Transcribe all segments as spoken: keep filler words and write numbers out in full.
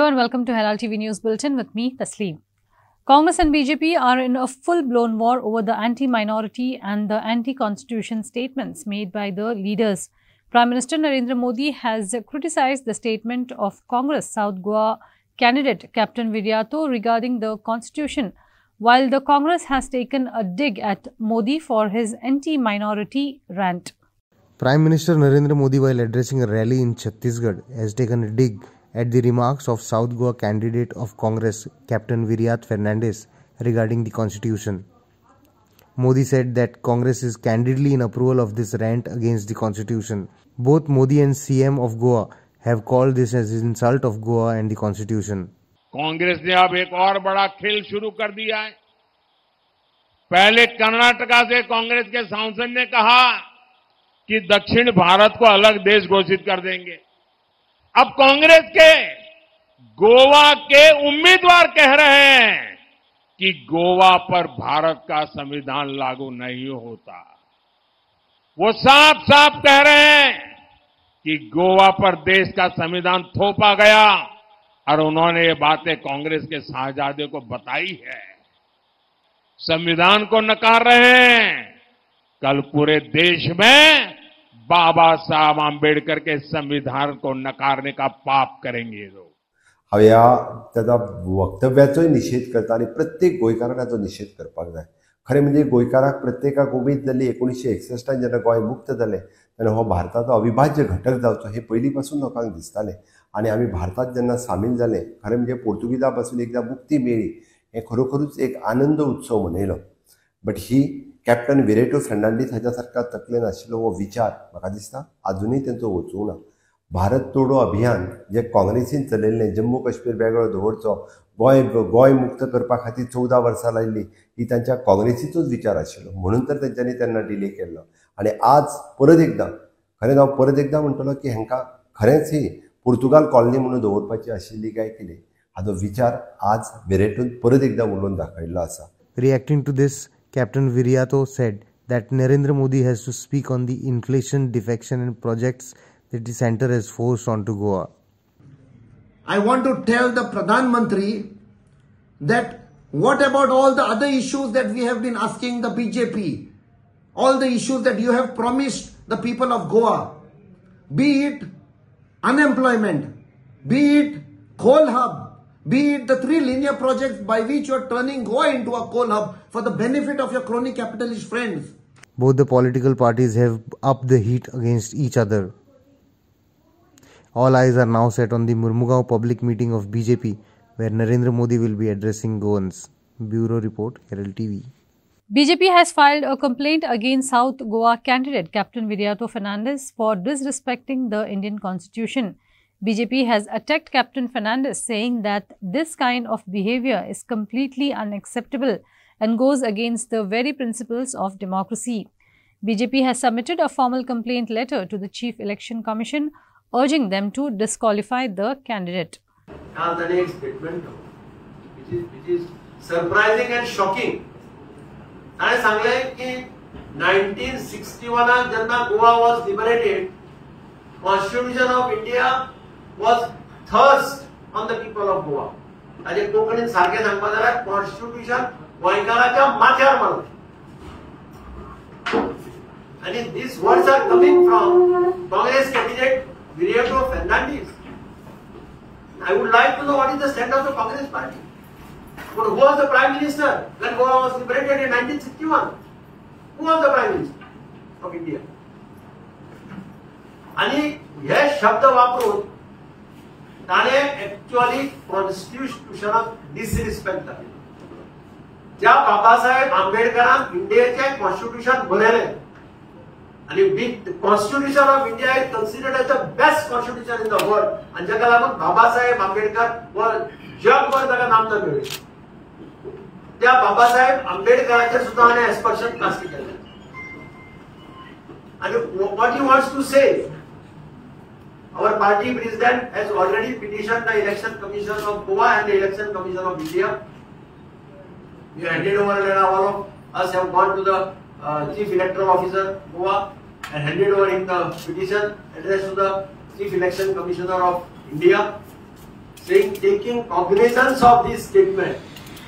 Hello and welcome to Herald T V News Bulletin with me, Tasleem. Congress and B J P are in a full-blown war over the anti-minority and the anti-constitution statements made by the leaders. Prime Minister Narendra Modi has criticized the statement of Congress South Goa candidate Captain Viryato regarding the constitution, while the Congress has taken a dig at Modi for his anti-minority rant. Prime Minister Narendra Modi, while addressing a rally in Chhattisgarh, has taken a dig at the remarks of South Goa candidate of Congress, Captain Viryat Fernandes, regarding the constitution. Modi said that Congress is candidly in approval of this rant against the constitution. Both Modi and C M of Goa have called this as an insult of Goa and the constitution. Congress ने अब एक और बड़ा खेल शुरू कर दिया है। पहले कर्नाटका से कांग्रेस के सांसद ने कहा कि दक्षिण भारत को अलग देश घोषित कर देंगे। अब कांग्रेस के गोवा के उम्मीदवार कह रहे हैं कि गोवा पर भारत का संविधान लागू नहीं होता। वो साफ साफ कह रहे हैं कि गोवा पर देश का संविधान थोपा गया और उन्होंने ये बातें कांग्रेस के शाहजादे को बताई है। संविधान को नकार रहे हैं। कल पूरे देश में बाबा साहब आंबेडकर के संविधान को नकारने का पाप करेंगे लोग। हांवें ह्या त्याचा वक्तव्याचोय निषेध करता आनी प्रत्येक गोंयकारान हाचो निषेध करपाक जाय। खरें म्हणजे गोंयकाराक प्रत्येकाक उमेद जाल्ली एकोणीशे एकसश्टान जेन्ना गोंय मुक्त जालें तेन्ना हो भारताचो अविभाज्य घटक जावचो हे पयलीं पासून लोकांक दिसतालें आनी आमी भारतात जेन्ना सामील जाले खरें म्हणजे पोर्तुगीजां पासून एकदां मुक्ती मेळ्ळी हें खरोखरूच एक आनंद उत्सव मनयलो। But he captain Viriato Fernandes हाच्या सारका तकलेन आशिल्लो हो विचार म्हाका दिसता अजुनूय तेंचो वचूंक ना। भारत तोडो अभियान जे काँग्रेसीन चलयल्लें जम्मू काश्मीर वेगळो दवरचो गोंय गोंय मुक्त करपा खातीर चवदा वर्सां लायिल्ली ही तांच्या काँग्रेसीचोच विचार आशिल्लो म्हणून तर तेंच्यांनी तेन्ना डिले केल्लो आनी आज परत एकदां खरें हांव परत एकदां म्हणटलो की हांकां खरेंच ही पुर्तुगाल कॉलनी म्हणून दवरपाची आशिल्ली काय कितें हाचो विचार आज विरेटून परत एकदां उलोवन दाखयल्लो आसा। Reacting to this, Captain Viryato said that Narendra Modi has to speak on the inflation, defection and projects that the centre has forced onto Goa. I want to tell the Pradhan Mantri that what about all the other issues that we have been asking the B J P, all the issues that you have promised the people of Goa, be it unemployment, be it coal hub, be it the three linear projects by which you are turning Goa into a coal hub for the benefit of your crony capitalist friends. Both the political parties have upped the heat against each other. All eyes are now set on the Murmugaon public meeting of B J P, where Narendra Modi will be addressing Goans. Bureau Report, Herald T V. B J P has filed a complaint against South Goa candidate Captain Viryato Fernandes for disrespecting the Indian Constitution. B J P has attacked Captain Fernandes, saying that this kind of behavior is completely unacceptable and goes against the very principles of democracy. B J P has submitted a formal complaint letter to the Chief Election Commission, urging them to disqualify the candidate. Statement which is, which is surprising and shocking. I सांगले की nineteen sixty-one जेन्ना Goa was liberated, Constitution of India was thrust on the people of Goa. ताजे कोंकणीन सारखे सांगपा जाल्यार Constitution गोंयकाराच्या माथ्यार मारलो. And these words are coming from Congress candidate Viryato Fernandes. I would like to know what is the stand of the Congress party. But who was the Prime Minister when Goa was liberated in nineteen sixty-one? Who was the Prime Minister of India? आणि हे शब्द वापरून ताणे actually कॉन्स्टिट्यूशनाक disrespect केले. ज्या बाबासाहेब आंबेडकरान इंडियाचे constitution बरयलें आणि constitution of India is considered as the best constitution in the world आणि जाका लागून बाबासाहेब आंबेडकर वर जगभर ताका नामना मेळ्ळी. त्या बाबासाहेब आंबेडकरांचे सुद्धा हाणें एक्सपर्शन कास्ट केले. आणि what he wants to say, our party president has already petitioned the Election Commission of Goa and the Election Commission of India. We handed over, and all of us have gone to the uh, Chief Electoral Officer Goa and handed over in the petition addressed to the Chief Election Commissioner of India, saying taking cognizance of this statement,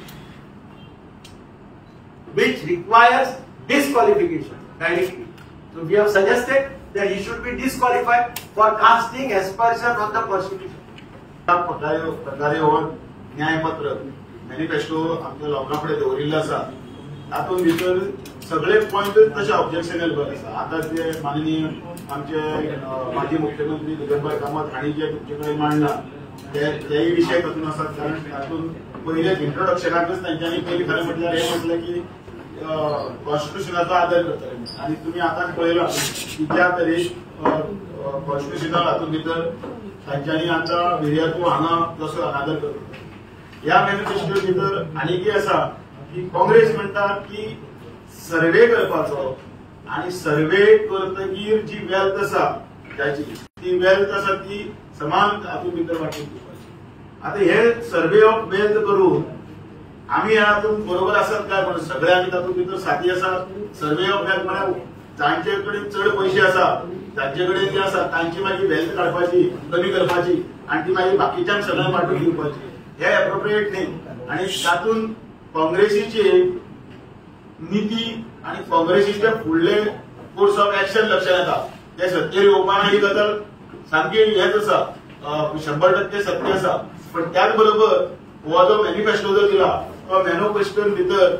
which requires disqualification directly. So we have suggested that he should be disqualified for casting aspersion on the Constitution. प्रकारे हो न्यायपत्र manifesto आमच्या लोकांकडे दवरिल्लो आसा तातूंत भितर सगळे point तशे ऑब्जेक्शनेबल आसा. आता जे माननीय आमचे माजी मुख्यमंत्री दिगंबर कामत हांणी जे तुमचे कडेन मांडला तेय विशय तातूंत आसात. कारण तातूंत पयले इंट्रोडक्शनाकच तांच्यांनी पयलीं खरें म्हटल्यार हें म्हटलें की कॉन्स्टिट्युशनाचो आदर करतले आनी तुमी आतां पळयलां की ज्या तरेन कॉन्स्टिट्युशनल हातूंत भितर तांच्यांनी आतां विर्यातू हांगा कसो अनादर करता. ह्या मॅनिफेस्टो भितर आनी कितें आसा की काँग्रेस म्हणटा की सर्वे करपाचो आनी सर्वे करतकीर जी वेल्थ आसा त्याची ती वेल्थ आसा ती समान हातूंत भितर वांटून दिवपाची. आतां हे सर्वे ऑफ वेल्थ करून आमी हातूंत बरोबर आसात काय म्हणून सगळे आमी तातूंत भितर साथी आसा. सर्वे ऑफ वेल्थ म्हळ्यार जांचे कडेन चड पयशे आसा तांचे कडेन जे आसा तांची मागीर वेल्थ काडपाची कमी करपाची आनी ती मागीर बाकीच्यांक सगळ्यांक वांटून दिवपाची हे एप्रोप्रिएट न्ही. आनी तातूंत काँग्रेसीची नीती आनी काँग्रेसीचे फुडले कोर्स ऑफ एक्शन लक्षांत येता. ते सत्तेर येवपाना ही गजाल सामकी हेच आसा शंबर टक्के सत्य आसा. पण त्याच बरोबर हो जो मॅनिफेस्टो जो दिला तो मॅनिफेस्टोन भितर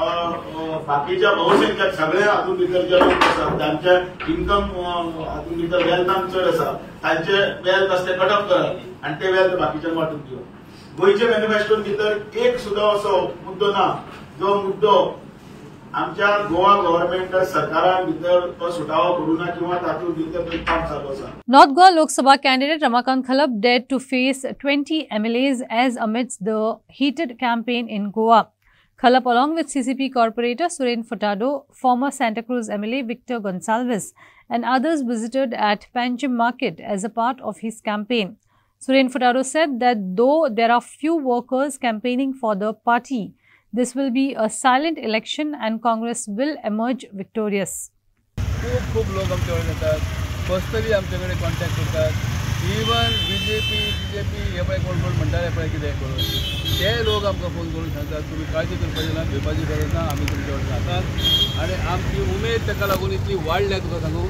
बाकीच्या बहुसंख्याक सगळ्या हातूंत भितर जे लोक आसात तांचे इन्कम हातूंत भितर वेल्थान चड आसा तांचे वेल्थ आसा ते कट ऑफ करप आनी ते वेल्थ बाकीच्यांक वांटून दिवप. गोंयच्या मॅनिफेस्टोन भितर एक सुद्दां असो मुद्दो ना जो मुद्दो आमच्या गोवा गव्हर्नमेंट सरकारान भितर तो सुटावो करूं ना किंवा तातूंत भितर काम चालू आसा. North Goa Lok Sabha candidate Ramakant Khalab dared to face twenty M L As as amidst the heated campaign in Goa. Khalab, along with C C P Corporator Suren Furtado, former Santa Cruz M L A Victor Gonsalves and others visited at Panjim Market as a part of his campaign. Suren Furtado said that though there are few workers campaigning for the party, this will be a silent election and Congress will emerge victorious. खूप खूप लोक आमचे कडेन येतात, personally आमचे कडेन contact करतात. Even BJP BJP हे पळय कोण कोण म्हणटाले पळय कितें करून ते लोक आमकां फोन करून सांगतात तुमी काळजी करपाची ना, भिवपाची गरज ना, आमी तुमचे कडेन आसात. आनी आमची उमेद ताका लागून इतली वाडल्या तुका सांगू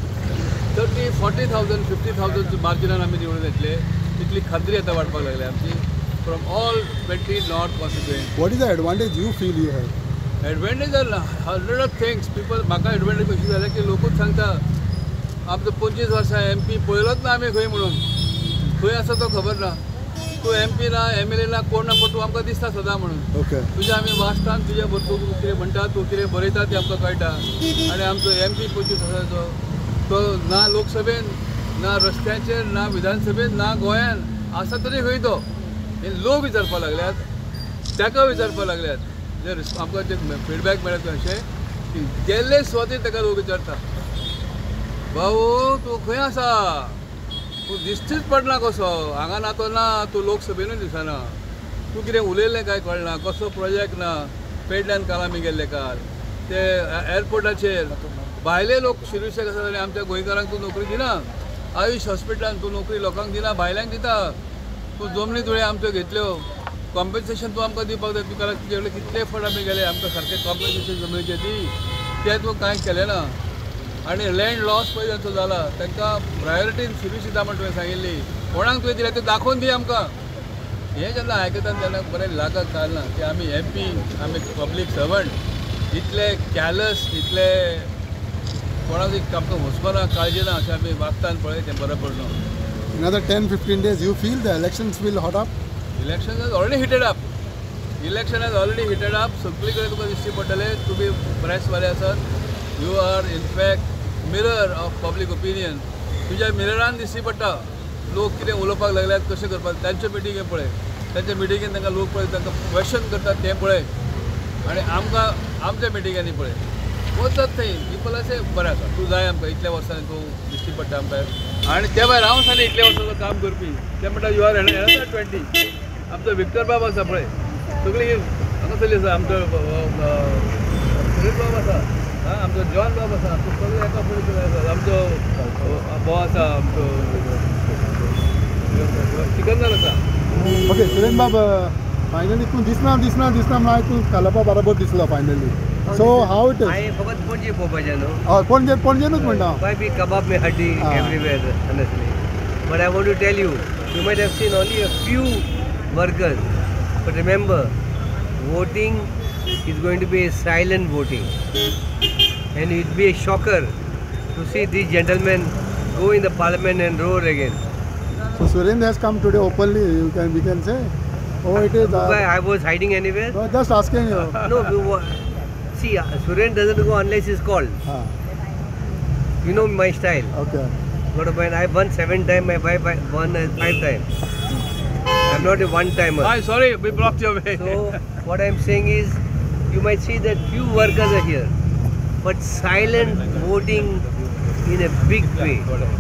thirty forty thousand fifty thousand मार्जिनान आमी निवडून येतले तितली खात्री आतां वाडपाक लागल्या आमची from all twenty north constituent. What is the advantage you feel you have? Advantage are hundred of things. People म्हाका एडवांटेज कशी जाल्या की लोकूच सांगता आमचो पंचवीस वर्सां एम पी पळयलोच ना आमी खंय म्हणून, खंय आसा तो खबर ना. तूं एम पी ना एम एल ए ना कोण ना, पण तूं आमकां दिसता सदां म्हणून. ओके तुजें आमी वाचतात तुजे बरोबर तूं कितें म्हणटा तूं कितें बरयता तें आमकां कळटा. आनी आमचो एम पी पंचवीस वर्सांचो तो ना लोकसभेन ना रस्त्याचेर ना विधानसभेन ना गोंयान आसा तरी खंय तो. हे लोक विचारपाक लागल्यात, ताका विचारपाक लागल्यात. जे आमकां जे फिडबॅक मेळटा अशें की गेल्ले सुवातेर ताका लोक विचारता भाऊ तूं खंय आसा, तूं दिश्टीच पडना कसो, हांगा ना तो ना, तूं लोकसभेनूच दिसना, तूं कितें उलयल्लें काय कळना, कसो प्रोजेक्ट ना. पेडल्यान काल आमी गेल्ले काल ते एअरपोर्टाचेर भायले लोक शिरुशेक आसा जाल्यार आमच्या गोंयकारांक तूं नोकरी दिना. आयुश हॉस्पिटलान तूं नोकरी लोकांक दिना, भायल्यांक दिता. तूं जमनी तुळे आमच्यो घेतल्यो, कॉम्पेन्सेशन तूं आमकां दिवपाक जाय. तुका तुजे कडेन कितले फंड आमी गेले आमकां सारकें कॉम्पेन्सेशन जमनीचें दी तें तूं कांय केलें ना. आनी लँड लॉस पळय जांचो जाला तांकां प्रायोरिटीन शिरुश दिता म्हण तुवें सांगिल्ली, कोणाक तुवें दिल्या तें दाखोवन दी आमकां. हें जेन्ना आयकता तेन्ना बरें लागत काल ना की आमी एम पी आमी पब्लीक सर्वंट इतले कॅलस इतले कोणाक आमकां हुस्मना काळजी ना अशें आमी वागतात पळय तें बरें पडना. Another ten to fifteen days, you feel the elections will hot up? Election has already heated up. Election has already heated up. सगळी कडेन तुका दिश्टी पडटलें. तुमी प्रेसवाले आसात. You are in fact mirror of public opinion. तुज्या मिररान दिश्टी पडटा लोक कितें उलोवपाक लागल्यात, कशें करपाक. तांचे मिटिंगेक पळय, तांच्या मिटिंगेन तांकां लोक पळय तांकां क्वेश्चन करतात तें पळय. आनी आमकां आमच्या मिटिंगांनी पळय वचत थंय पीपल अशें बरें आसा. तूं जाय आमकां इतल्या वर्सांनी तूं दिश्टी पडटा आमकां. आनी त्या भायर हांव सांगलें इतल्या वर्सांचो काम करपी ते म्हणटा यू आर एनदर ट्वेंटी. आमचो विक्टर बाब आसा पळय सगळी हांगा चली आसा. आमचो सुरेश बाब आसा, हां आमचो जॉन बाब आसा, सगळे एका फुडें आसा. आमचो भाव आसा आमचो भिकरणार आसा. ओके सुरेन बाब, फायनली तूं दिसना दिसना दिसना म्हणून तूं खालपा बरोबर दिसलो finally. So how it is. हांवें फकत पणजे पळोवपाचें न्हू. हय पणजे पणजेनूच म्हणटा. Why be kebab mein hatti everywhere, honestly. But I want to tell you, you might have seen only a few workers. But remember, voting is going to be a silent voting. And it will be a shocker to see these gentlemen go in the parliament and roar again. So Surendra has come today openly, you can, we can say. Oh, it is. Uh, I was hiding anywhere? No, just asking you. No, see, Surendra doesn't go unless he's called. Ah. You know my style. Okay. Got a point. I won seven times, my wife won five times. I'm not a one-timer. Hi, sorry, we blocked your way. So, what I'm saying is, you might see that few workers are here, but silent voting in a big way.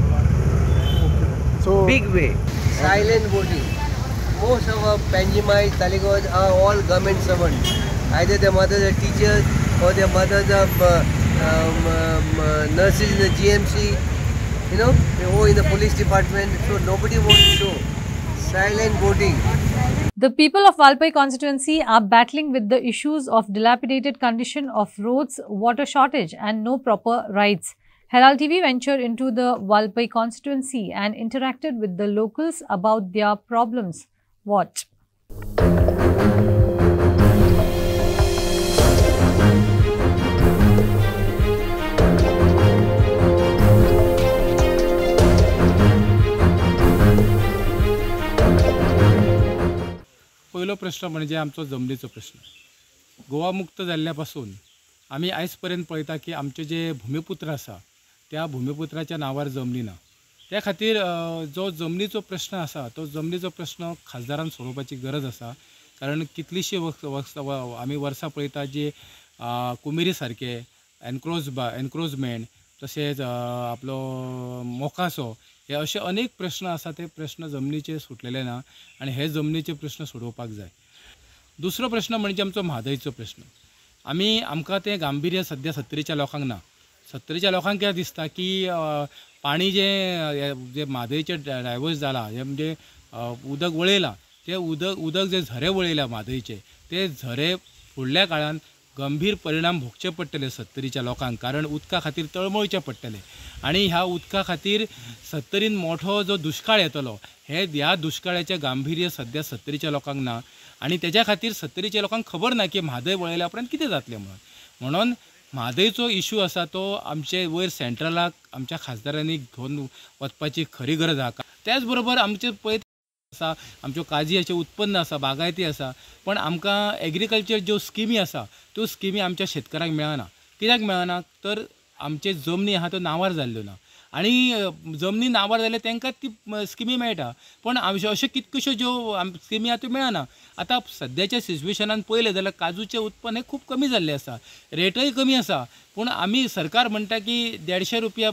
So big way. Silent voting. Most of our Panjimai, Taligoj are all government servants. Either their mothers are teachers or their mothers are uh, um, um, uh, nurses in the G M C, you know, or in the police department. So nobody wants to show. Silent voting. The people of Valpai constituency are battling with the issues of dilapidated condition of roads, water shortage and no proper rights. Herald T V ventured into the Valpai constituency and interacted with the locals about their problems. Watch. पहिलो प्रश्न म्हणजे आमचो जमनीचो प्रश्न. गोवा मुक्त जाल्ल्यापासून आमी आयज पर्यंत पळयता की आमचे जे भूमिपुत्र आसा त्या भूमिपुत्राच्या नावार जमनी ना. त्या खातीर जो जमनीचो प्रश्न आसा तो जमनीचो प्रश्न खासदारान सोडोवपाची गरज आसा. कारण कितलीशी वक्स आमी वर्सां पळयता जी कुमेरी सारके एनक्रोज एनक्रोचमेंट तशेंच आपलो मोकासो हे असे अनेक प्रश्न आसा ते प्रश्न जमनीचे सुटलेले ना आणि हे जमनीचे प्रश्न सोडोवपाक जाय. दुसरो प्रश्न म्हणजे आमचो म्हादयचो प्रश्न. आमी आमकां तें गांभीर्य सद्या सत्तरीच्या लोकांक ना. सत्तरीच्या लोकांक कितें दिसता की पाणी जे जे म्हादयचे डायवर्स जाला हे म्हणजे उदक वळयलां ते उदक उदक जे झरे वळयल्या म्हादयचे ते झरे फुडल्या काळान गंभीर परिणाम भोगचे पडटले सत्तरीच्या लोकांक. कारण उदका खातीर तळमळचे पडटले आणि ह्या उदका खातीर सत्तरीन मोठो जो दुश्काळ येतलो हे ह्या दुश्काळाचें गांभीर्य सद्या सत्तरीच्या लोकांक ना आणि त्याच्या खातीर सत्तरीच्या लोकांक खबर ना की म्हादय वळयल्या उपरांत कितें जातलें म्हणून. म्हणून म्हादयचो इशू आसा तो आमचे वयर सेंट्रलाक आमच्या खासदारांनी घेवन वचपाची खरी गरज आसा. त्याच बरोबर आमचे पळय आसा आमच्यो काजयाचें उत्पन्न आसा बागायती आसा पण आमकां एग्रीकल्चर ज्यो स्किमी आसा त्यो स्किमी आमच्या शेतकारांक मेळना. कित्याक मेळना तर आमचे जमनी आहा त्यो नांवार जाल्ल्यो ना आणि जमनी नांवार जाल्यार तांकां ती स्किमी मेळटा पण अश्यो कितक्योश्यो ज्यो स्किमी आहा त्यो मेळना. आतां सद्याच्या सिच्युएशनान पळयलें जाल्यार काजूचें उत्पन्न हें खूब कमी जाल्लें आसा, रेटय कमी आसा पूण आमी सरकार म्हणटा की देडशे रुपया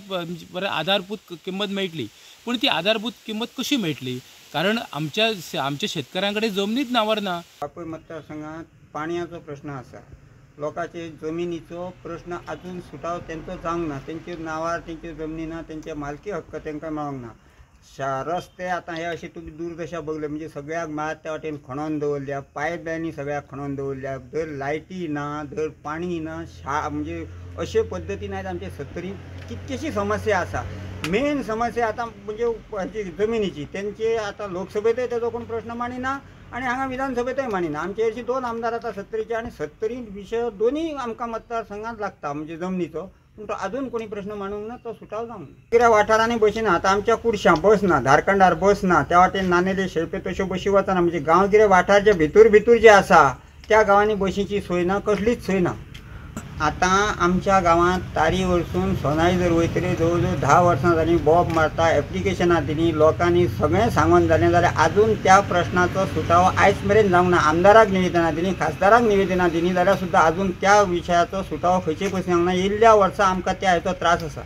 आधारभूत किंमत मेळटली पूण ती आधारभूत किंमत कशी मेळटली कारण आमच्या आमच्या शेतकऱ्यां कडेन जमनीच नांवार ना. वाळपय मतदारसंघात पाणयाचो प्रश्न आसा. लोकांचे जमिनीचो प्रश्न अजून सुटाव तेंचो जावंक ना. तेंचे नांवार तेंचे जमनी ना, तेंचे मालकी हक्क तेंकां मेळोंक ना. शा रस्ते आतां हे अशें तुमी दूरदशा बघले म्हणजे सगळ्याक मेळत त्या वाटेन खणोन दवरल्या, पायपलायनी सगळ्याक खणोन दवरल्या, धर लायटी ना, धर पाणी ना, शा म्हणजे अशे पद्दतीन आयज आमचे सत्तरी कितकेशी समस्या आसा. मेन समस्या आतां म्हणजे हाची जमिनीची तेंचे आतां लोकसभेतय तेजो कोण प्रश्न मानिना आणि हांगा विधानसभेतय मानिना. आमचे हरशीं दोन आमदार आतां सत्तरीचे आणि सत्तरी विशय दोन्ही आमकां मतदारसंघात लागता म्हणजे जमनीचो पूण तो अजून कोणी प्रश्न मांडूंक ना, तो सुटाव जावंक ना. कित्याक वाठारांनी बशी ना. आतां आमच्या कुडश्यां बस ना, धारकंडार बस ना, त्या वाटेन नानेले शेळपे तश्यो बशी वचना. म्हणजे गांवगिरे वाठारचे भितूर भितूर जे आसा त्या गांवांनी बशीची सोय ना, कसलीच सोय ना. आतां आमच्या गांवांत तारी वरसून सोनाई जर वयतले जवळ जवळ धा वर्सां जालीं बॉब मारता, एप्लिकेशनां दिलीं, लोकांनी सगळें सांगून जालें जाल्यार आजून त्या प्रश्नाचो सुटावो आयज मेरेन जावंक ना. आमदाराक निवेदनां दिलीं, खासदाराक निवेदनां दिलीं जाल्यार सुद्दां आजून त्या विशयाचो सुटावो खंयचे पयस जावंक ना. येयल्ल्या वर्सां आमकां त्या हेचो त्रास आसा.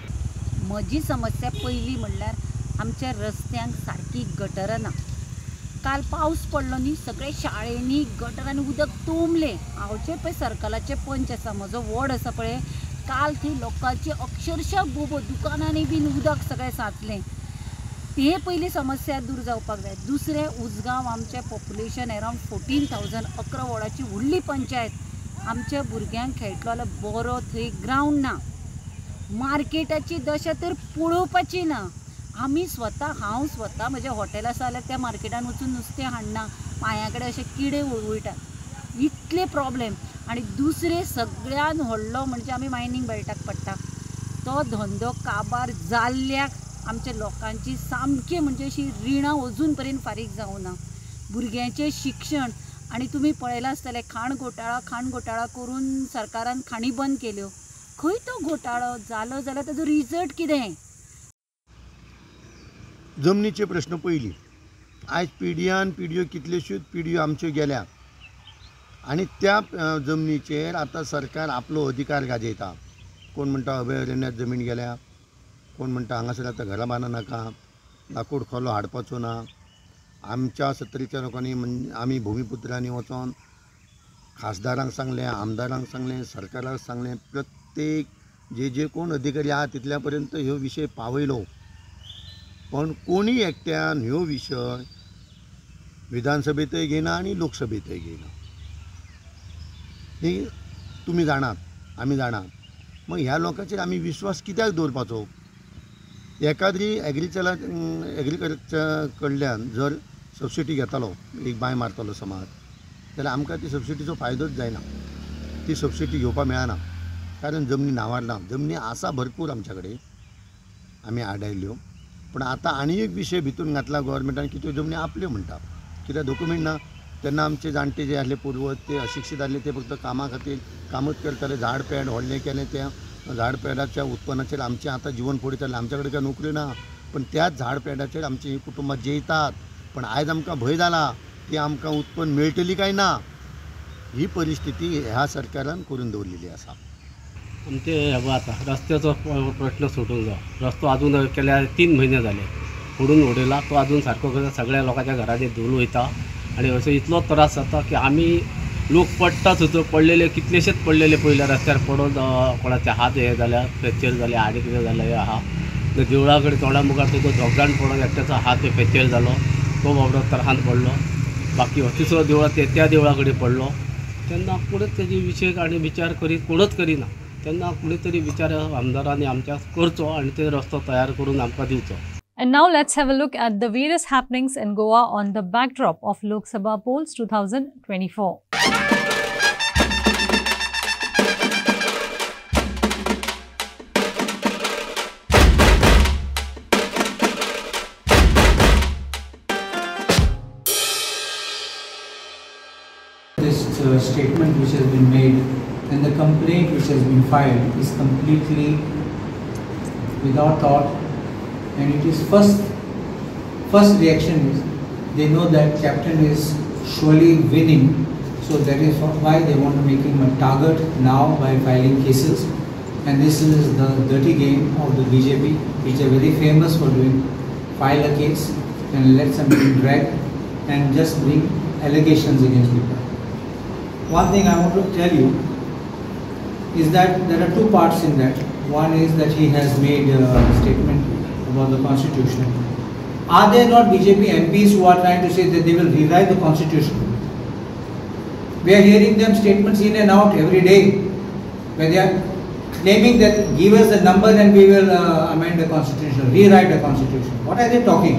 म्हजी समस्या पयली म्हणल्यार आमच्या रस्त्यांक सारकी गटरां ना. काल पावस पडलो न्ही, सगळे शाळेंनी गटरांनी उदक तुंबलें. हांवचे पळय सर्कलाचे पंच आसा, म्हजो वॉर्ड आसा पळय, काल थंय लोकांची अक्षरशः बोबो दुकानांनी बीन उदक सगळें साचलें. ते पयली समस्या दूर जावपाक जाय. दुसरें उसगांव आमचें पॉप्युलेशन अरावंड फोर्टीन थावजंड अकरा वॉर्डाची व्हडली पंचायत. आमच्या भुरग्यांक खेळटलो जाल्यार बरो थंय ग्रावंड ना. मार्केटाची दशा तर पळोवपाची ना. आमी स्वता हांव स्वता म्हजें हॉटेल आसा जाल्यार त्या मार्केटान वचून नुस्तें हाडना. पांया कडेन अशे किडे वळवयटात. इतले प्रॉब्लेम. आनी दुसरें सगळ्यान व्हडलो म्हणजे आमी मायनींग बेल्टाक पडटा. तो धंदो काबार जाल्ल्याक आमच्या लोकांची सामकी म्हणजे अशी रिणां अजून पर्यंत फारीक जावं ना. भुरग्यांचें शिक्षण आनी तुमी पळयलां आसतलें खाण घोटाळा खाण घोटाळा करून सरकारान खाणी बंद केल्यो. खंय तो घोटाळो जालो जाल्यार ताजो रिजल्ट कितें? जमनीचे प्रश्न पयली. आयज पिढ्यान पिढयो कितल्योश्योच पिढयो आमच्यो गेल्या आनी त्या जमनीचेर आतां सरकार आपलो अधिकार गाजयता. कोण म्हणटा अभयारण्यात जमीन गेल्या, कोण म्हणटा हांगासर आतां घरां बांदूं नाका, लाकूड खोलो हाडपाचो ना. आमच्या सत्तरीच्या लोकांनी म्हणजे आमी भुमिपुत्रांनी वचोन खासदारांक सांगलें, आमदारांक सांगलें, सरकाराक सांगलें, प्रत्येक जे जे कोण अधिकारी आहा तितल्या पर्यंत ह्यो विशय पावयलो. पण कोणी एकट्यान ह्यो विशय विधानसभेतय घेयना आनी लोकसभेतय घेयना. ही तुमी जाणात, आमी जाणात. मग ह्या लोकांचेर आमी विश्वास कित्याक दवरपाचो? एखादी एग्रिकल्चर एग्रिकल्चर कडल्यान जर सबसिडी घेतालो, एक बांय मारतालो समाज, जाल्यार आमकां ती सबसिडीचो फायदोच जायना. ती सबसिडी घेवपाक मेळना कारण जमनी नांवार ना. जमनी आसा भरपूर आमच्या कडेन, आमी आडायल्यो. पण आतां आनी एक विशय भितून घातला गव्हर्मेंटान की त्यो जमनी आपल्यो म्हणटा. कित्याक डॉक्युमेंट ना. तेन्ना आमचे जाणटे जे आसले पूर्वज ते अशिक्षीत आसले ते फक्त कामा खातीर कामूच करताले. झाड पेड व्हडलें केलें त्या झाड पेडाच्या उत्पन्नाचेर आमचें आतां जिवन पळयतालें. आमच्या कडेन काय नोकऱ्यो ना पण त्याच झाड पेडाचेर आमची कुटुंबां जेयतात. पण आयज आमकां भंय जाला की आमकां उत्पन्न मेळटली काय ना. ही परिस्थिती ह्या सरकारान करून दवरलेली आसा. आमचे हे आतां रस्त्याचो प्रश्न सोडूंक जाय. रस्तो आजून केल्या तीन म्हयने जाले, फोडून उडयला. तो आजून सारको करता. सगळ्या लोकांच्या घरांनी धूल वयता आनी असो इतलो त्रास जाता की आमी लोक पडटाच थंय. पडलेले कितलेशेच पडलेले पयल्या रस्त्यार पडून कोणाचे हात हे जाल्यार फ्रॅक्चर जाले, आनी कितें जालें आहा. देवळा कडेन तोंडा मुखार तो झगडान पडून एकट्याचो हात फ्रॅक्चर जालो, तो बाबडो त्रासान पडलो. बाकी तिसरो देवळा ते त्या देवळा कडेन पडलो. तेन्ना कोणूच तेजी विशय आनी विचार करीत कोणूच करिना. तेन्ना कोणी तरी विचार आमदारांनी आमच्या करचो आनी ते रस्तो तयार करून आमकां दिवचो. And now let's have a look at the various happenings in Goa on the backdrop of Lok Sabha polls twenty twenty-four. This uh, statement which has been made and the complaint which has been filed is completely without thought. And it is first, first reaction is they know that Captain is surely winning, so that is why they want to make him a target now by filing cases. And this is the dirty game of the B J P, which are very famous for doing. File a case and let somebody drag and just bring allegations against people. One thing I want to tell you is that there are two parts in that. One is that he has made a statement about the constitution. Are there not B J P M Ps who are trying to say that they will rewrite the constitution? We are hearing them statements in and out every day where they are claiming that give us the number and we will uh, amend the constitution, rewrite the constitution. What are they talking?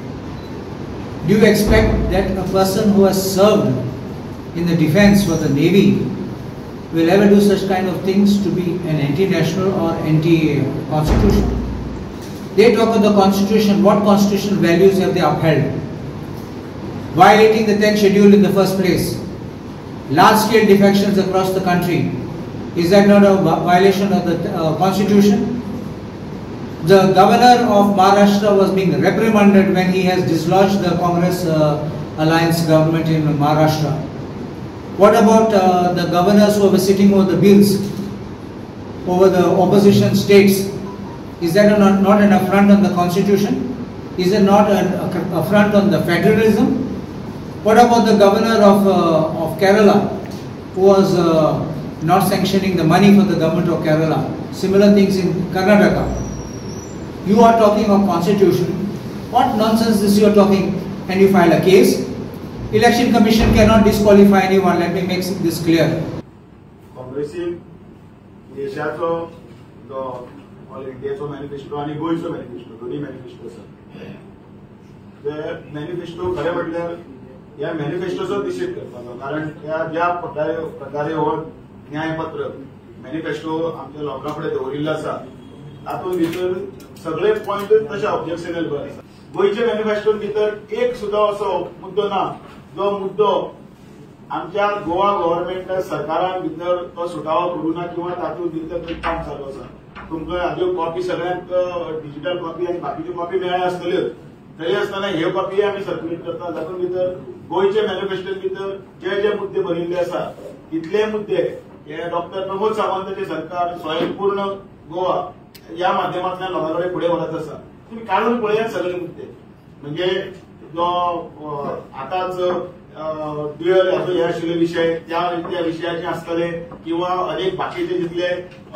Do you expect that a person who has served in the defense for the Navy will ever do such kind of things to be an anti-national or anti-constitution? They talk of the constitution. What constitutional values have they upheld? Violating the tenth schedule in the first place. Large-scale defections across the country. Is that not a violation of the uh, constitution? The governor of Maharashtra was being reprimanded when he has dislodged the Congress uh, alliance government in Maharashtra. What about uh, the governors who were sitting over the bills over the opposition states? Is that not, not an affront on the constitution? Is it not an affront on the federalism? What about the governor of, uh, of Kerala who was uh, not sanctioning the money for the government of Kerala? Similar things in Karnataka. You are talking of constitution What nonsense this you are talking? And you file a case. Election Commission cannot disqualify anyone. Let me make this clear. काँग्रेसीन देशाचो जो all इंडियाचो manifesto आणि गोयचो manifesto दोन्ही manifesto आसा ते manifesto खरें म्हटल्यार ह्या मॅनिफेस्टोचो निशेध करपाचो कारण ह्या ज्या प्रकारे प्रकारे हो न्यायपत्र मॅनिफेस्टो आमच्या लोकां फुडें दवरिल्लो आसा तातूंत भितर सगळे पॉयंट तशे ऑब्जेक्शनेबल आसा. गोयच्या मॅनिफेस्टोन भितर एक सुद्दां असो मुद्दो ना जो मुद्दो आमच्या गोवा गव्हर्नमेंट सरकारान भितर तो सुटावो करूं ना किंवा तातूंत भितर काम चालू आसा. तुमकां हाज्यो कॉपी सगळ्यांक डिजिटल कॉपी आनी बाकीच्यो कॉपी मेळ्ळ्यो आसतल्योच तरी आसतना ह्यो कॉपी आमी सर्क्युलेट करता तातूंत भितर गोयच्या मॅनिफेस्टोन भितर जे जे मुद्दे बरयल्ले आसा इतले मुद्दे हे डॉक्टर प्रमोद सावंताचे सरकार स्वयंपूर्ण गोवा ह्या माध्यमांतल्यान लोकां कडेन फुडें व्हरत आसा. तुम्ही काढून पळयात सगळे मुद्दे म्हणजे जो आताच ड्युअल हाचो हे आशिल्ले विशय त्या त्या विशयाचे आसतले किंवा अनेक बाकीचे जितले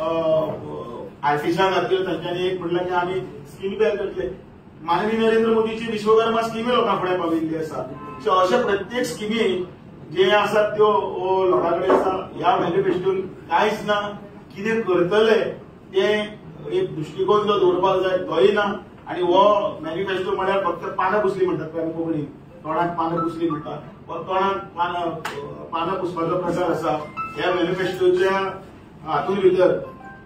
आर्टिस्टां खातीर तांच्यांनी एक म्हटलें की आमी स्कीम तयार करतले. माननीय नरेंद्र मोदीची विश्वकर्मा स्कीम लोकां फुडें पाविल्ली आसा. सो अशे प्रत्येक स्किमी जे आसात त्यो लोकां कडेन आसा. ह्या मॅनिफेस्टोन कांयच ना. कितें करतले ते एक दृष्टिकोन जो दवरपाक जाय तोय ना. आणि हो मॅनिफेस्टो म्हळ्यार फक्त पानां पुसली म्हणटात आमी कोंकणीन तोंडाक पानां पुसली म्हणटात वा तोंडाक पानां पानां पुसपाचो प्रकार आसा. ह्या मॅनिफेस्टोच्या हातूंत भितर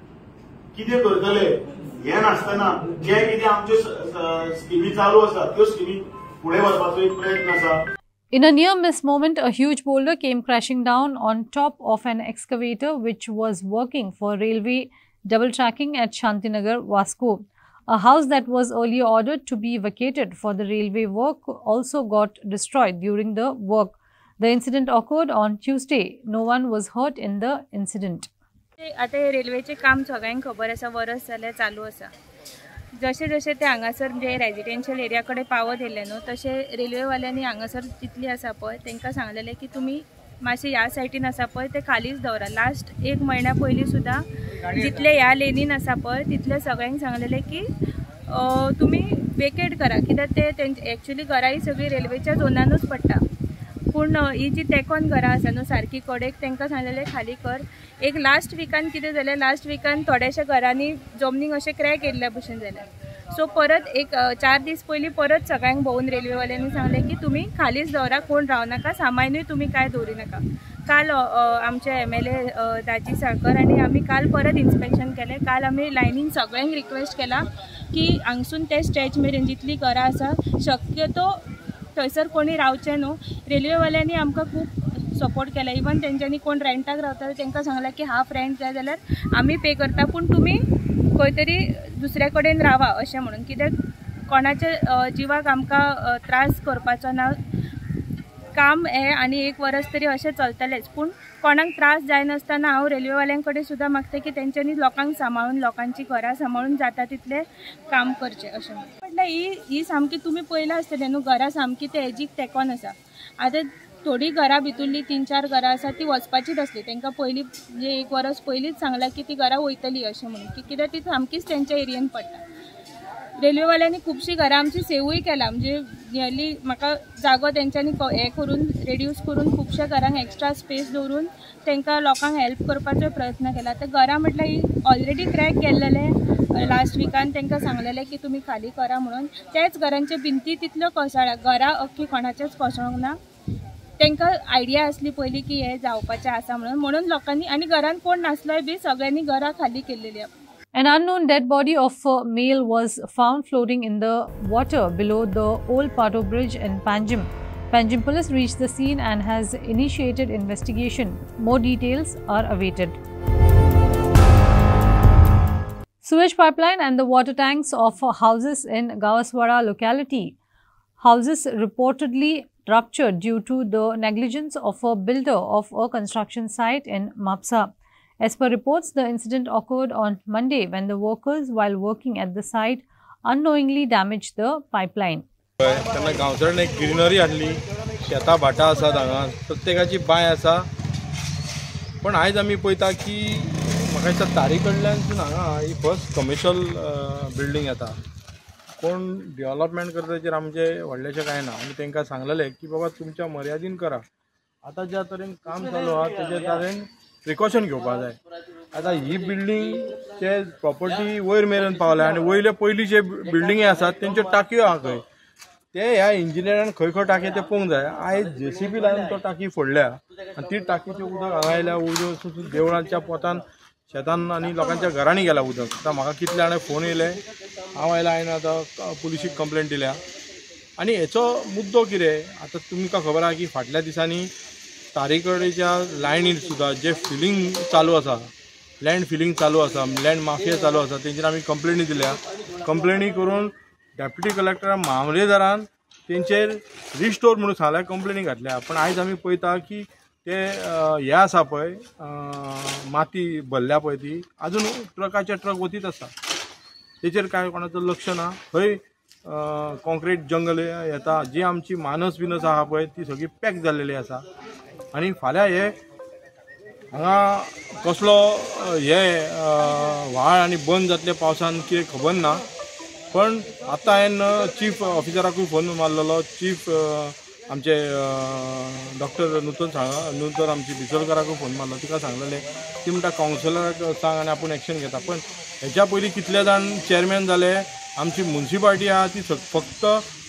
कितें करतले हें नासतना जे कितें आमच्यो स्किमी चालू आसा त्यो स्किमी फुडें व्हरपाचो एक प्रयत्न आसा. In a near miss moment, a huge boulder came crashing down on top of an excavator which was working for railway double tracking at Shantinagar, Vasco. A house that was earlier ordered to be vacated for the railway work also got destroyed during the work. The incident occurred on Tuesday. No one was hurt in the incident. आता रेल्वेचे काम सगळ्यांक खबर आसा वर्स जाल्यार चालू आसा. जशे जशे ते हांगासर म्हणजे रेजिडेन्शियल एरिया कडेन पावत येयले न्हू तशे रेल्वेवाल्यांनी हांगासर जितली आसा पळय तांकां सांगलेलें की तुमी मातशे ह्या सायटीन आसा पळय ते खालीच दवरा. लास्ट एक म्हयन्या पयलीं सुद्दां जितले ह्या लेनीन आसा पळय तितले सगळ्यांक सांगलेलें की तुमी वेकेट करा कित्याक ते तेंचे एक्चुली घरां ही सगळीं रेल्वेच्या झोनानूच पडटा. पूण ही जी तेकोन घरां आसा न्हू सारकी कडेक तांकां सांगलेलें खाली कर. एक लास्ट विकान कितें जालें लास्ट विकान थोड्याशा घरांनी जमनीक अशें क्रॅक येयल्ल्या भशेन जालें. सो परत एक चार दीस पयलीं परत सगळ्यांक भोंवून रेल्वेवाल्यांनी सांगलें की तुमी खालीच दवरा कोण रावनाका सामानूय तुमी कांय दवरी नाका. काल आमचे M L A Daji Salkar आनी आमी काल परत इन्स्पेक्शन केलें. काल आमी लायनीन सगळ्यांक रिक्वेस्ट केला की हांगसून ते स्टॅच मेरेन जितली घरां आसा शक्यतो थंयसर कोणी रावचें न्हू. रेल्वेवाल्यांनी आमकां खूब सपोर्ट केला. इवन तेंच्यांनी कोण रेंटाक रावता तांकां सांगलां की हाफ रेंट जाय जाल्यार आमी पे करता पूण तुमी खंय तरी दुसरे कडेन रावा अशें म्हणून कित्याक कोणाच्या जिवाक आमकां त्रास करपाचो ना. काम हें आनी एक वरस तरी अशें चलतलेंच पूण कोणाक त्रास जायनासतना हांव रेल्वेवाल्यां कडेन सुद्दां मागता की तेंच्यांनी लोकांक सांबाळून लोकांची घरां सांबाळून जाता तितलें काम करचें अशें म्हटल्यार ही ही सामकी तुमी पयलां आसतलें न्हू घरां सामकी ते एजीक तेकोन आसा. आतां थोडी घरां भितरली तीन चार घरां आसा ती वचपाचीच आसली. तांकां पयलीं म्हणजे एक वरस पयलींच सांगलां की ती घरां वयतली अशें म्हणून कित्याक ती सामकीच तेंच्या एरियेन पडटा. रेल्वेवाल्यांनी खुबशीं घरां आमची सेवूय केला म्हणजे नियरली म्हाका जागो तेंच्यांनी हें करून रेड्यूस करून खुबश्या घरांक एक्स्ट्रा स्पेस दवरून तांकां लोकांक हेल्प करपाचो प्रयत्न केला. ते घरां म्हटल्यार ही ऑलरेडी क्रॅक गेल्लेले लास्ट विकान तांकां सांगलेलें की तुमी खाली करा म्हणून. त्याच घरांच्यो भिंती तितल्यो कोसळ्ळ्या. घरां अख्खी कोणाचेच कोसळोंक ना. तांकां आयडिया आसली पयलीं की हें जावपाचें आसा म्हणून म्हणून लोकांनी आनी घरान कोण नासलोय बी सगळ्यांनी घरां खाली केल्लेली. An unknown dead body of a male was found floating in the water below the Old Pato Bridge in Panjim. Panjim police reached the scene and has initiated investigation. More details are awaited. Sewage pipeline and the water tanks of houses in Gawaswara locality. Houses reportedly ruptured due to the negligence of a builder of a construction site in Mapsa. As per reports, the incident occurred on Monday when the workers, while working at the site, unknowingly damaged the pipeline. तेन्ना गांवचऱ्यान एक greenery हाडली, शेतां भाटां आसात हांगा, प्रत्येकाची बांय आसा. पण आयज आमी पळयता की म्हाका दिसता तारी कडल्यानसून हांगा ही फर्स्ट कमर्शियल बिल्डींग येता कोण डेव्हलपमेंट करता ताचेर आमचे व्हडलेशें कांय ना. आमी तांकां सांगलेलें की बाबा तुमच्या मर्यादीन करा. आतां ज्या तरेन काम चालू आहा तेज्या तरेन प्रिकॉशन घेवपाक जाय. आतां ही बिल्डींगचे प्रॉपर्टी वयर मेरेन पावल्या आनी वयले पयलींचे बिल्डिंगी आसात तेंच्यो टाकयो आहा खंय ते ह्या इंजिनियरान खंय खंय टाकये ते पळोवंक जाय. आयज जेसीबी लावन तो टाकी फोडल्या आनी ती टाकीचें उदक हांगा आयल्या उदक देवळांच्या पोतान शेतान आनी लोकांच्या घरांनी गेलां उदक. आतां म्हाका कितले जाणां फोन येयले, हांव आयला हांवें आतां पुलिशीक कंप्लेंट दिल्या. आनी हेचो मुद्दो कितें, आतां तुमकां खबर आहा की फाटल्या दिसांनी तारीकडेच्या लायनीर सुद्दां जे फिलिंग चालू आसा, लँड फिलिंग चालू आसा, लँड माफिया चालू आसा, तेंचेर आमी कंप्लेनी दिल्या. कंप्लेनी करून डेप्युटी कलेक्टर मामलेदारान तेंचेर रिस्टोर म्हणून सांगल्या, कंप्लेनी घातल्या. पण आयज आमी पळयता की ते हे आसा पळय माती भरल्या पळय ती आजून ट्रकाचे ट्रक वतीत आसा. तेचेर कांय कोणाचो लक्ष ना. खंय कॉन्क्रीट जंगल येता, जी आमची मानस बिनस आहा पळय ती सगळी पॅक जाल्लेली आसा. आनी फाल्यां हे हांगा कसलो हे व्हाळ आनी बंद जातले पावसान कितें खबर ना. पण आतां हांवें चीफ ऑफिसराकूय फोन मारलेलो, चीफ आमचे डॉक्टर नूतन सांग नूतन आमची बिचोलकराकूय फोन मारलो. तिका सांगलेलें ती म्हणटा कावन्सिलराक सांग आनी आपूण एक्शन घेता. पण हेच्या पयलीं कितले जाण चेअरमॅन जाले. आमची म्युन्सिपाल्टी आहा ती फक्त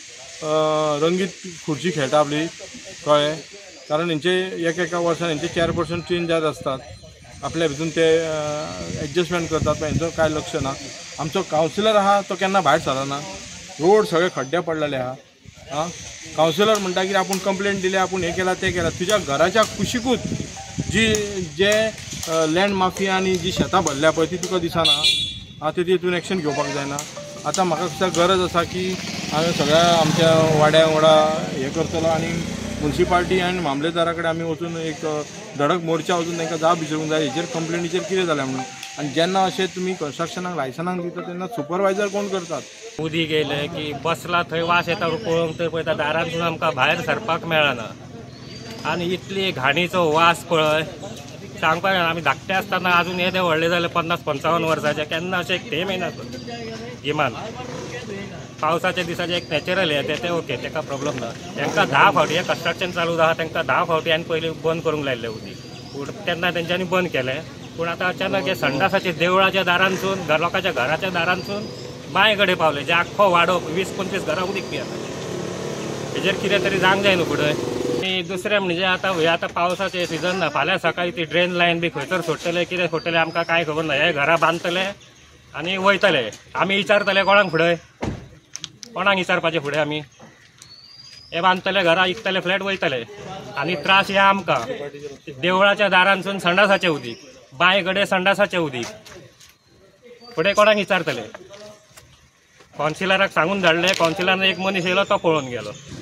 रंगीत खुर्ची खेळटा आपली कळ्ळें. कारण हेंचे एक एका वर्सान हेंचे चेअरपर्सन चेंज जायत आसतात. आपल्या भितून ते एडजस्टमेंट करतात पण हेंचो कांय लक्ष ना. आमचो कावन्सिलर आहा तो केन्ना भायर सरना. रोड सगळे खड्डे पडलेले आहा. आं कावन्सिलर म्हणटा की आपूण कंप्लेंट दिली, आपूण हें केलां तें केलां. तुज्या घराच्या कुशीकूच जी जे लँड माफिया आनी जी शेतां भरल्या पळय ती तुका दिसना. आं ते तितून एक्शन घेवपाक जायना. आतां म्हाका दिसता गरज आसा की हांवें सगळ्या आमच्या वाड्या वांगडा हें करतलो आनी म्युन्सिपाल्टी आनी मामलेदारा कडेन आमी वचून एक धडक मोर्चा वचून तांकां जाप विचारूंक जाय हेचेर कंप्लेनीचेर कितें जालें म्हणून. आनी जेन्ना अशें तुमी कन्स्ट्रक्शनाक लायसनाक दिता तेन्ना सुपरवायजर कोण करतात. उदीक येयलें की बसला थंय वास येता पळोवंक तर पळयता दारांतसून आमकां भायर सरपाक मेळना. आनी इतली घाणीचो वास पळय सांगपाक आमी धाकटे आसतना आजून हे ते व्हडले जाले पन्नास पंचावन्न वर्साचे केन्ना अशें एक थेंब येना गिमान. पावसाच्या दिसाचे एक नॅचरल हे ते ओके तेका प्रॉब्लम ना. तांकां धा फावटी हे कन्स्ट्रक्शन चालू आहा तांकां धा फावटी आनी पयलीं बंद करूंक लायिल्लें उदीक. तेन्ना तेंच्यांनी बंद केलें. पूण आतां अचानक हे संडासाच्या देवळाच्या दारांसून लोकांच्या घराच्या दारांसून बांय कडेन पावले जे आख्खो वाडो वीस पंचवीस घरां उदीक पियेता. हेजेर कितें तरी जावंक जाय न्हू फुडें. आनी दुसरें म्हणजे आतां हे आतां पावसाचें सिजन ना. फाल्यां सकाळीं ती ड्रेन लायन बी खंयसर सोडटले कितें सोडटले आमकां कांय खबर ना. हे घरां बांदतले आनी वयतले. आमी विचारतले कोणाक फुडें, कोणाक विचारपाचें फुडें आमी. हे बांदतले घरां इकतले फ्लॅट वयतले आनी त्रास हे आमकां. देवळाच्या दारांसून संडासाचें उदीक, बांय कडेन संडासाचें उदीक, फुडें कोणाक विचारतले. कावन्सिलराक सांगून धाडलें, कावन्सिलरान एक मनीस येयलो तो पळोवन गेलो.